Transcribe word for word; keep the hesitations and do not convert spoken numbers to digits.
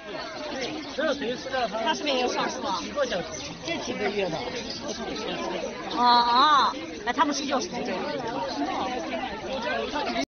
十二岁吃了它。 它是不是也有上市啊？ 几个小时？这几个月的。 啊啊！哎，他们睡觉是这样。